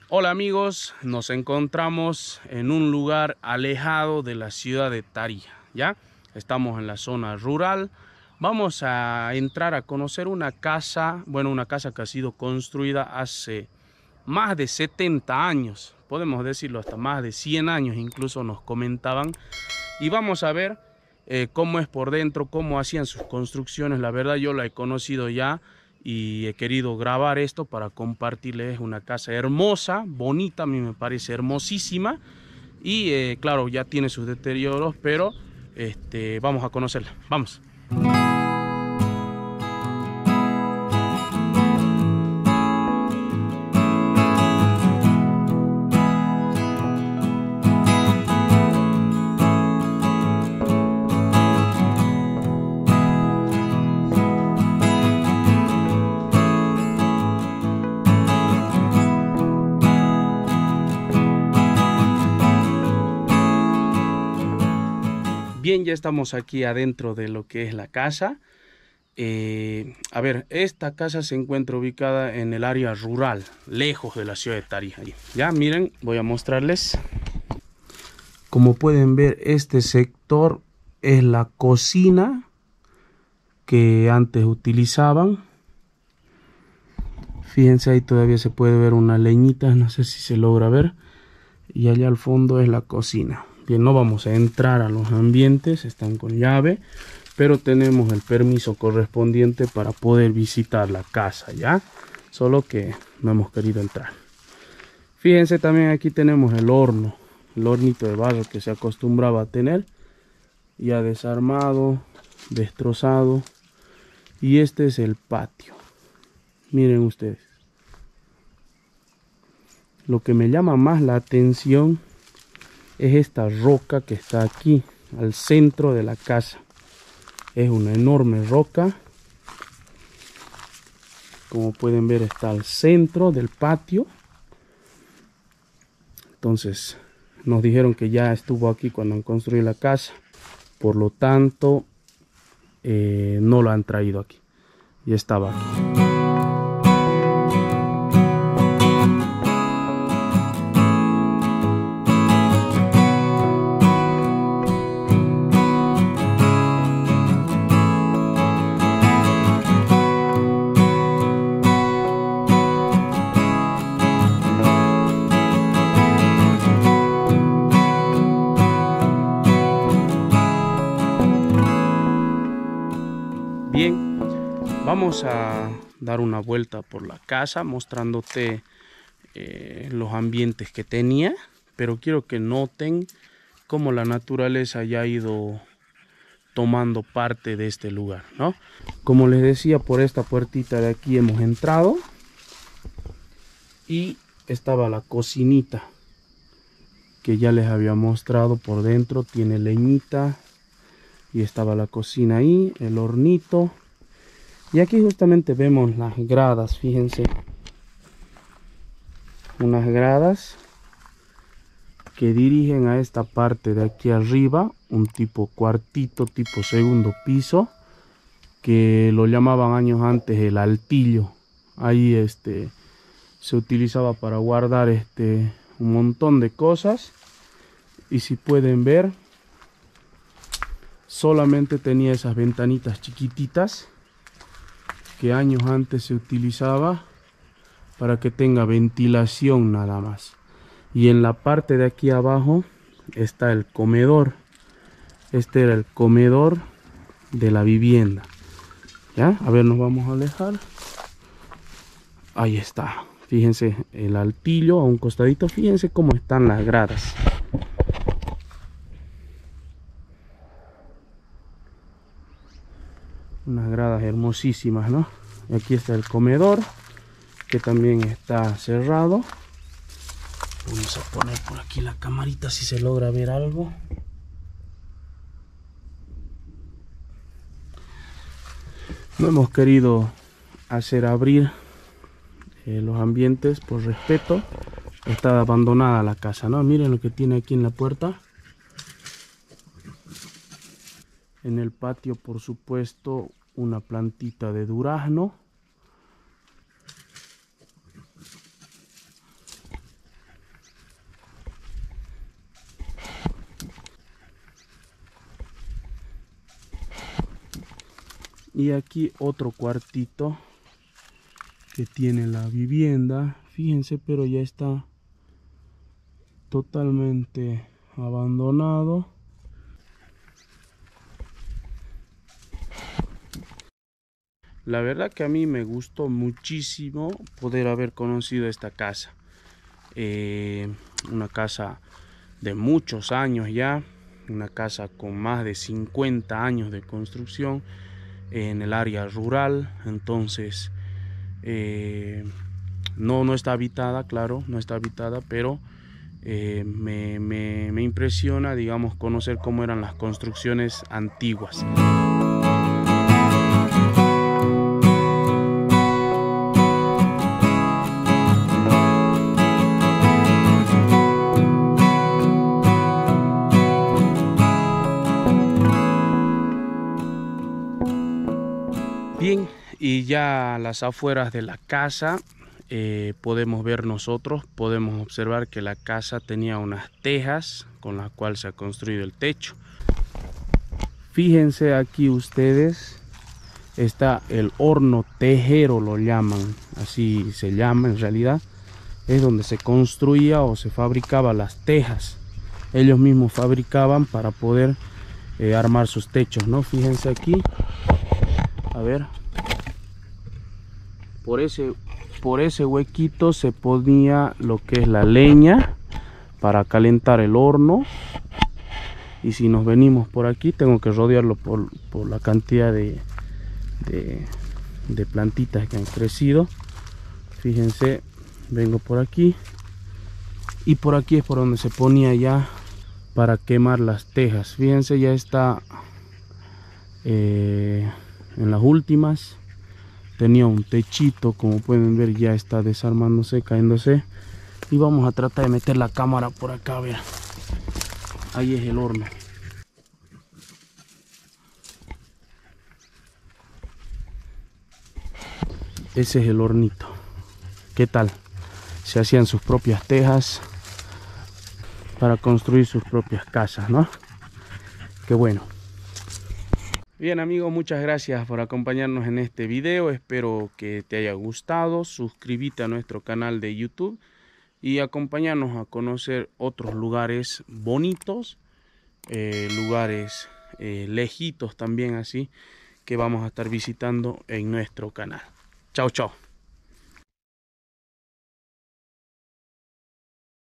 Hola amigos, nos encontramos en un lugar alejado de la ciudad de Tarija, ¿ya? Estamos en la zona rural. Vamos a entrar a conocer una casa, bueno, una casa que ha sido construida hace más de 70 años, podemos decirlo hasta más de 100 años, incluso nos comentaban. Y vamos a ver cómo es por dentro, cómo hacían sus construcciones. La verdad yo la he conocido ya y he querido grabar esto para compartirles. Es una casa hermosa, bonita, a mí me parece hermosísima. Y claro, ya tiene sus deterioros, pero vamos a conocerla. Vamos. Bien, ya estamos aquí adentro de lo que es la casa. A ver, esta casa se encuentra ubicada en el área rural, lejos de la ciudad de Tarija. Ya, miren, voy a mostrarles. Como pueden ver, este sector es la cocina que antes utilizaban. Fíjense, ahí todavía se puede ver una leñita, no sé si se logra ver. Y allá al fondo es la cocina. Bien, no vamos a entrar a los ambientes, están con llave, pero tenemos el permiso correspondiente para poder visitar la casa, ¿ya? Solo que no hemos querido entrar. Fíjense, también aquí tenemos el horno, el hornito de barro que se acostumbraba a tener, ya desarmado, destrozado. Y este es el patio. Miren ustedes. Lo que me llama más la atención es esta roca que está aquí al centro de la casa. Es una enorme roca. Como pueden ver, está al centro del patio. Entonces nos dijeron que ya estuvo aquí cuando han construido la casa, por lo tanto no lo han traído aquí, ya estaba aquí. Bien, vamos a dar una vuelta por la casa mostrándote los ambientes que tenía, pero quiero que noten cómo la naturaleza ya ha ido tomando parte de este lugar, ¿no? Como les decía, por esta puertita de aquí hemos entrado y estaba la cocinita que ya les había mostrado. Por dentro tiene leñita y estaba la cocina ahí, el hornito. Y aquí justamente vemos las gradas, fíjense. Unas gradas que dirigen a esta parte de aquí arriba, un tipo cuartito, tipo segundo piso, que lo llamaban años antes el altillo. Ahí se utilizaba para guardar un montón de cosas. Y si pueden ver, solamente tenía esas ventanitas chiquititas que años antes se utilizaba para que tenga ventilación nada más. Y en la parte de aquí abajo está el comedor. Este era el comedor de la vivienda. ¿Ya? A ver, nos vamos a alejar. Ahí está. Fíjense el altillo a un costadito. Fíjense cómo están las gradas. Unas gradas hermosísimas, ¿no? Aquí está el comedor, que también está cerrado. Vamos a poner por aquí la camarita si se logra ver algo. No hemos querido hacer abrir los ambientes por respeto. Está abandonada la casa, ¿no? Miren lo que tiene aquí en la puerta. En el patio, por supuesto, una plantita de durazno. Y aquí otro cuartito que tiene la vivienda. Fíjense, pero ya está totalmente abandonado. La verdad que a mí me gustó muchísimo poder haber conocido esta casa. Una casa de muchos años ya, una casa con más de 50 años de construcción en el área rural. Entonces no está habitada, claro, no está habitada, pero me impresiona, digamos, conocer cómo eran las construcciones antiguas. Bien, y ya a las afueras de la casa podemos observar que la casa tenía unas tejas con las cuales se ha construido el techo. Fíjense aquí ustedes, está el horno tejero, lo llaman, así se llama en realidad. Es donde se construía o se fabricaba las tejas. Ellos mismos fabricaban para poder armar sus techos, ¿no? Fíjense aquí, a ver, por ese huequito se ponía lo que es la leña para calentar el horno. Y si nos venimos por aquí, tengo que rodearlo por la cantidad de plantitas que han crecido. Fíjense, vengo por aquí y por aquí es por donde se ponía ya para quemar las tejas. Fíjense, ya está en las últimas. Tenía un techito, como pueden ver, ya está desarmándose, cayéndose. Y vamos a tratar de meter la cámara por acá, a ver. Ahí es el horno. Ese es el hornito. ¿Qué tal? Se hacían sus propias tejas para construir sus propias casas, ¿no? Qué bueno. Bien, amigos, muchas gracias por acompañarnos en este video. Espero que te haya gustado. Suscríbete a nuestro canal de YouTube y acompáñanos a conocer otros lugares bonitos, lugares lejitos también así, que vamos a estar visitando en nuestro canal. Chao, chao.